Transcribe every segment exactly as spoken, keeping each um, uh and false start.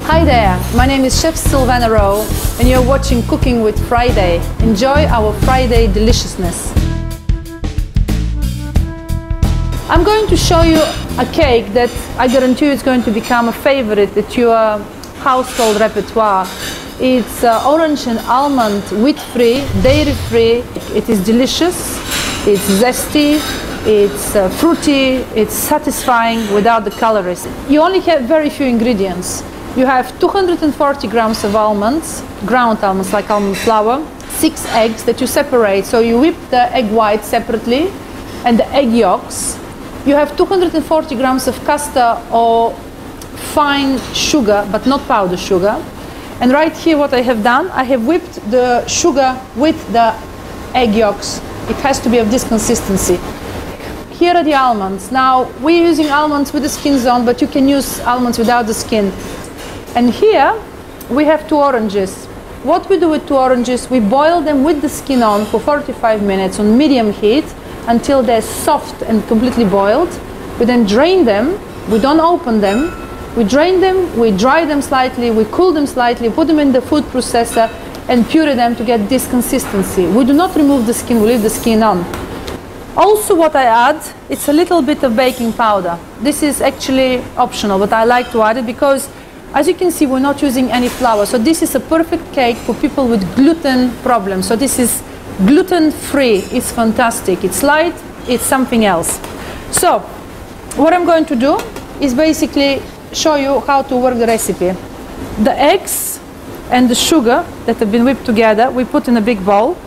Hi there, my name is Chef Sylvana Rowe and you're watching Cooking with Friday. Enjoy our Friday deliciousness. I'm going to show you a cake that I guarantee you is going to become a favorite at your household repertoire. It's uh, orange and almond, wheat-free, dairy-free. It is delicious, it's zesty, it's uh, fruity, it's satisfying without the calories. You only have very few ingredients. You have two hundred forty grams of almonds, ground almonds like almond flour, six eggs that you separate. So you whip the egg white separately and the egg yolks. You have two hundred forty grams of castor or fine sugar, but not powder sugar. And right here what I have done, I have whipped the sugar with the egg yolks. It has to be of this consistency. Here are the almonds. Now we're using almonds with the skins on, but you can use almonds without the skin. And here we have two oranges. What we do with two oranges, we boil them with the skin on for forty-five minutes on medium heat until they're soft and completely boiled. We then drain them, we don't open them, we drain them, we dry them slightly, we cool them slightly, put them in the food processor and puree them to get this consistency. We do not remove the skin, we leave the skin on. Also what I add, it's a little bit of baking powder. This is actually optional, but I like to add it because as you can see, we're not using any flour. So this is a perfect cake for people with gluten problems. So this is gluten-free. It's fantastic. It's light. It's something else. So what I'm going to do is basically show you how to work the recipe. The eggs and the sugar that have been whipped together, we put in a big bowl.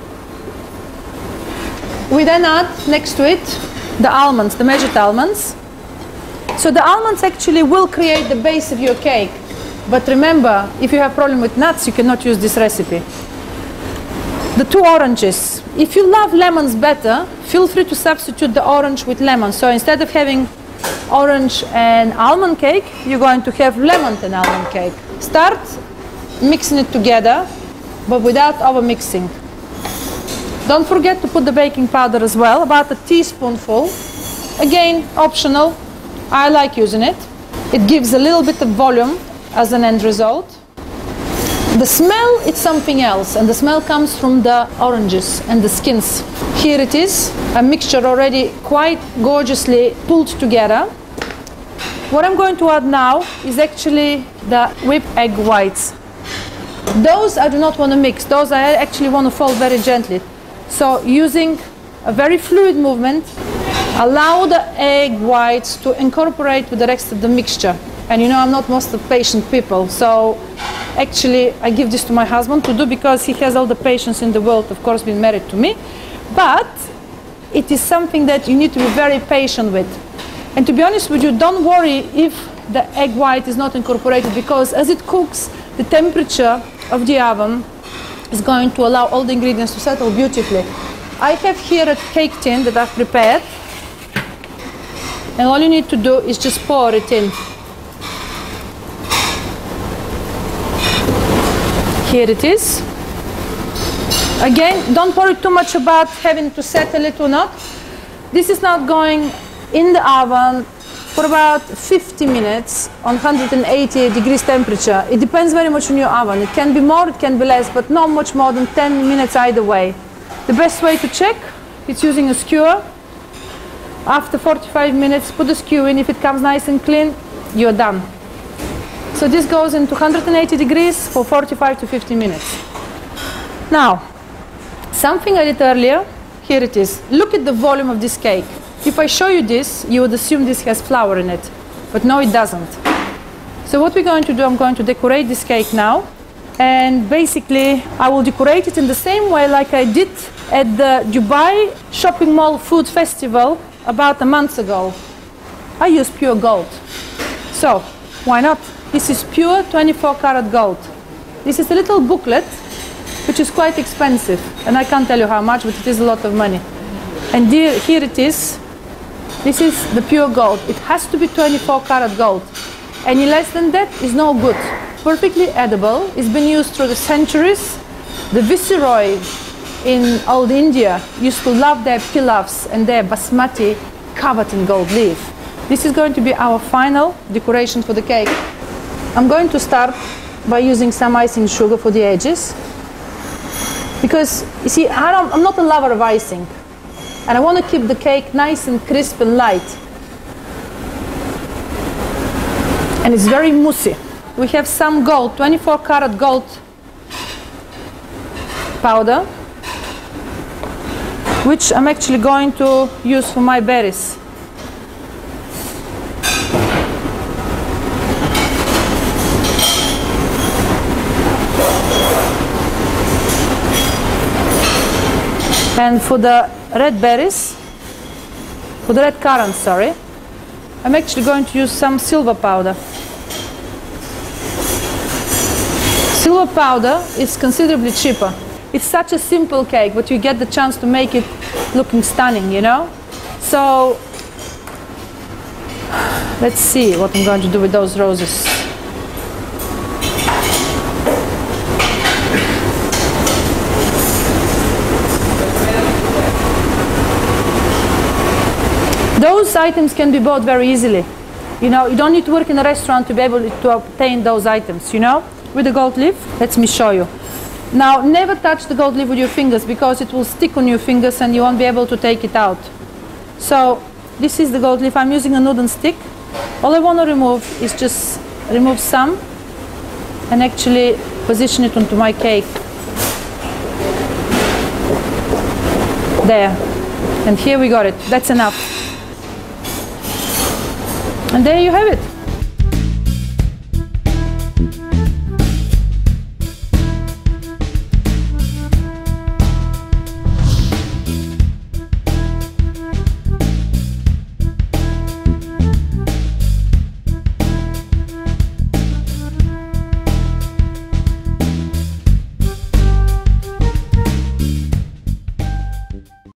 We then add next to it the almonds, the measured almonds. So the almonds actually will create the base of your cake. But remember, if you have a problem with nuts, you cannot use this recipe. The two oranges. If you love lemons better, feel free to substitute the orange with lemon. So instead of having orange and almond cake, you're going to have lemon and almond cake. Start mixing it together, but without over mixing. Don't forget to put the baking powder as well, about a teaspoonful. Again, optional. I like using it. It gives a little bit of volume as an end result. The smell is something else, and the smell comes from the oranges and the skins. Here it is, a mixture already quite gorgeously pulled together. What I'm going to add now is actually the whipped egg whites. Those I do not want to mix, those I actually want to fold very gently. So using a very fluid movement, allow the egg whites to incorporate with the rest of the mixture. And you know, I'm not most of patient people, so actually I give this to my husband to do because he has all the patience in the world, of course, being married to me. But it is something that you need to be very patient with. And to be honest with you, don't worry if the egg white is not incorporated, because as it cooks, the temperature of the oven is going to allow all the ingredients to settle beautifully. I have here a cake tin that I've prepared, and all you need to do is just pour it in. Here it is. Again, don't worry too much about having to settle it or not. This is now going in the oven for about fifty minutes on one hundred eighty degrees temperature. It depends very much on your oven. It can be more, it can be less, but not much more than ten minutes either way. The best way to check is using a skewer. After forty-five minutes, put the skewer in. If it comes nice and clean, you're done. So this goes into one hundred eighty degrees for forty-five to fifty minutes. Now, something I did earlier, here it is. Look at the volume of this cake. If I show you this, you would assume this has flour in it, but no, it doesn't. So what we're going to do, I'm going to decorate this cake now, and basically I will decorate it in the same way like I did at the Dubai Shopping Mall Food Festival about a month ago. I use pure gold. So, why not? This is pure twenty-four karat gold. This is a little booklet, which is quite expensive, and I can't tell you how much, but it is a lot of money. And here, here it is. This is the pure gold. It has to be twenty-four karat gold. Any less than that is no good. Perfectly edible. It's been used through the centuries. The Viceroy in old India used to love their pilafs and their basmati covered in gold leaf. This is going to be our final decoration for the cake. I'm going to start by using some icing sugar for the edges. Because, you see, I don't, I'm not a lover of icing. And I want to keep the cake nice and crisp and light. And it's very moussey. We have some gold, twenty-four karat gold powder, which I'm actually going to use for my berries. And for the red berries, for the red currants, sorry, I'm actually going to use some silver powder. Silver powder is considerably cheaper. It's such a simple cake, but you get the chance to make it looking stunning, you know? So, let's see what I'm going to do with those roses. Those items can be bought very easily. You know, you don't need to work in a restaurant to be able to obtain those items, you know? With the gold leaf, let me show you. Now, never touch the gold leaf with your fingers because it will stick on your fingers and you won't be able to take it out. So, this is the gold leaf. I'm using a wooden stick. All I want to remove is just remove some and actually position it onto my cake. There. And here we got it. That's enough. And there you have it.